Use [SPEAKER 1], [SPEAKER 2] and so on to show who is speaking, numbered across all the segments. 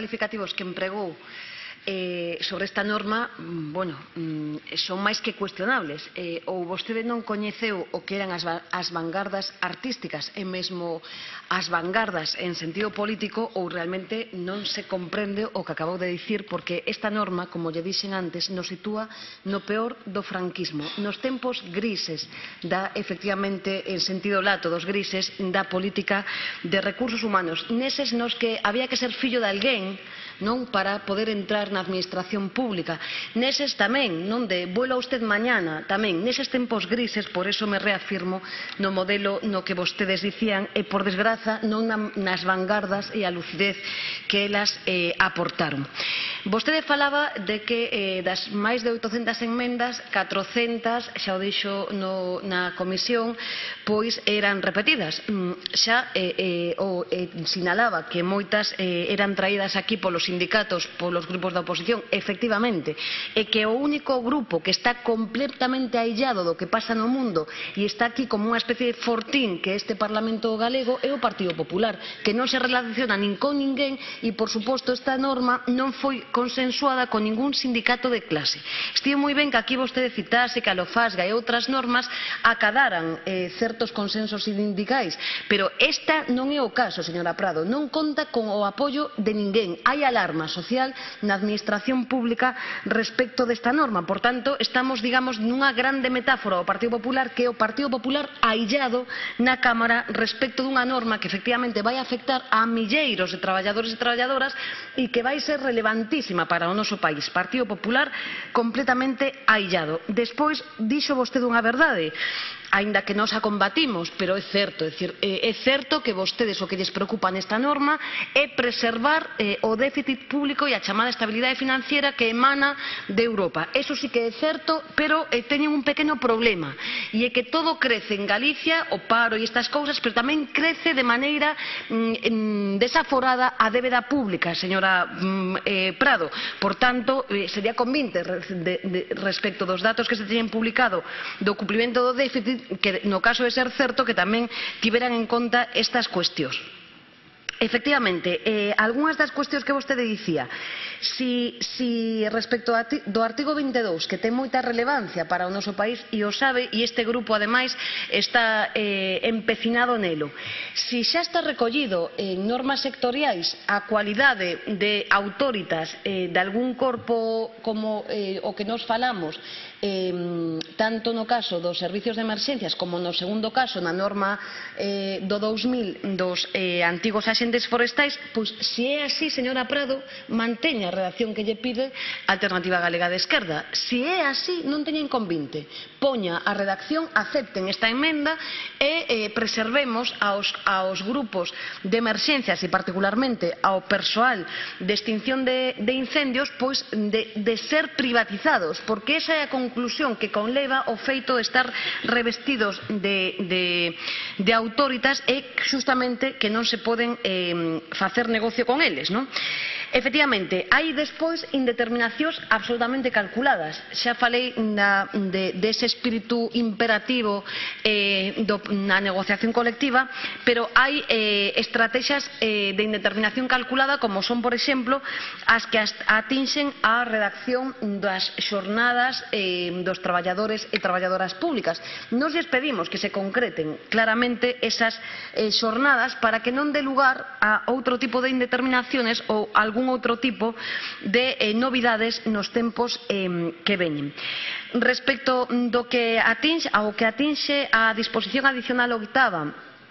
[SPEAKER 1] calificativos que empregou sobre esta norma, son máis que cuestionables. Ou vostede non coñeceu o que eran as vanguardas artísticas e mesmo as vanguardas en sentido político, ou realmente non se comprende o que acabou de dicir, porque esta norma, como lle dixen antes, nos sitúa no peor do franquismo, nos tempos grises efectivamente, en sentido lato dos grises, da política de recursos humanos, neses nos que había que ser fillo de alguén non para poder entrar na administración pública, neses tamén, non de vuela usted mañana, tamén neses tempos grises. Por eso me reafirmo no modelo no que vostedes dicían e, por desgraza, non nas vanguardas e a lucidez que elas aportaron. Vostede falaba de que das máis de 800 enmendas, 400, xa o dixo na comisión, pois eran repetidas. Xa sinalaba que moitas eran traídas aquí polos sindicatos, polos grupos da oposición, efectivamente, e que o único grupo que está completamente aillado do que pasa no mundo e está aquí como unha especie de fortín que este Parlamento galego é o Partido Popular, que non se relaciona nin con ninguén e, por suposto, esta norma non foi consensuada con ningún sindicato de clase. Estivo moi ben que aquí vostede citase que a Lofasga e outras normas acadaran certos consensos sindicais, pero esta non é o caso, señora Prado, non conta con o apoio de ninguén. Hai alarma social na administración pública respecto desta norma. Por tanto, estamos, digamos, nunha grande metáfora do Partido Popular, que é o Partido Popular aillado na Cámara respecto dunha norma que efectivamente vai afectar a milleiros de traballadores e traballadoras e que vai ser relevantísima para o noso país. Partido Popular completamente aillado. Despois, dixo vostede unha verdade, aínda que nos a combatimos, pero é certo, é certo que vostedes o que lles preocupa nesta norma é preservar o déficit público e a chamada estabilidade financiera que emana de Europa. Eso sí que é certo, pero teñen un pequeno problema, e é que todo crece en Galicia, o paro e estas cousas, pero tamén crece de maneira desaforada a débeda pública, señora Prado. Por tanto, sería convinte respecto dos datos que se teñen publicado do cumprimento do déficit, que no caso de ser certo que tamén tiveran en conta estas cuestións. Efectivamente, algunhas das cuestións que vostede dicía, si respecto do artigo 22, que ten moita relevancia para o noso país e o sabe, e este grupo ademais está empecinado nelo, si xa está recollido en normas sectoriais a cualidade de autoritas de algún corpo como o que nos falamos, tanto no caso dos servicios de emerxencias como no segundo caso na norma do 2000 dos antigos axentes forestais, pois se é así, señora Prado, manteña a redacción que lle pide a Alternativa Galega de Esquerda. Se é así, non teña inconvinte, poña a redacción, acepten esta emenda e preservemos aos grupos de emerxencias e particularmente ao persoal de extinción de incendios, pois de ser privatizados, porque esa é a conclusión que conleva o feito de estar revestidos de autoritas e justamente que non se poden facer negocio con eles, non? Efectivamente, hai despois indeterminacións absolutamente calculadas. Xa falei dese espírito imperativo na negociación colectiva, pero hai estrategias de indeterminación calculada como son, por exemplo, as que atinxen á redacción das xornadas dos traballadores e traballadoras públicas. Nos lles pedimos que se concreten claramente esas xornadas para que non dé lugar a outro tipo de indeterminaciones ou algún outro tipo de novidades nos tempos que veñen. Respecto ao que atinxe a disposición adicional octava,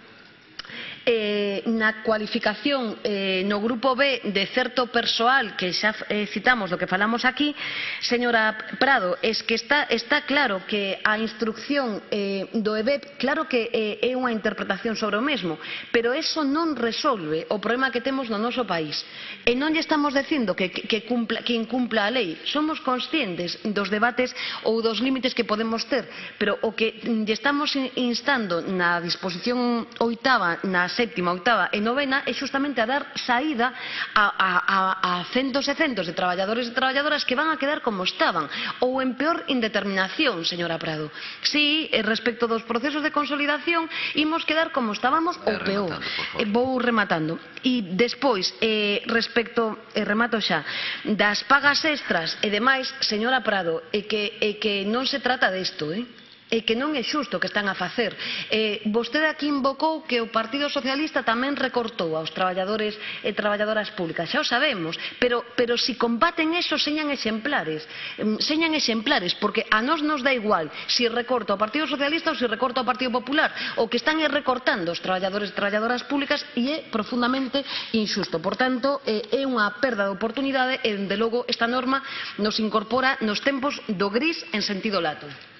[SPEAKER 1] na cualificación no grupo B de certo persoal que xa citamos do que falamos aquí, señora Prado, es que está claro que a instrucción do EBEP, claro que é unha interpretación sobre o mesmo, pero eso non resolve o problema que temos no noso país. E non lle estamos dicindo que incumpla a lei, somos conscientes dos debates ou dos límites que podemos ter, pero o que lle estamos instando na disposición oitava, nas séptima, octava e novena é xustamente a dar saída a centos e centos de traballadores e traballadoras que van a quedar como estaban ou en peor indeterminación, señora Prado. Si, respecto dos procesos de consolidación, imos quedar como estábamos ou peor. Vou rematando. E despois, respecto, remato xa, das pagas extras e demais, señora Prado, é que non se trata desto, e que non é xusto o que están a facer. Vostede aquí invocou que o Partido Socialista tamén recortou aos traballadores e traballadoras públicas, xa o sabemos, pero si combaten eso, señan exemplares, porque a nós nos dá igual si recorta o Partido Socialista ou si recorta o Partido Popular, o que están é recortando os traballadores e traballadoras públicas e é profundamente injusto. Por tanto, é unha perda de oportunidade e, dende logo, esta norma nos incorpora nos tempos do gris en sentido lato.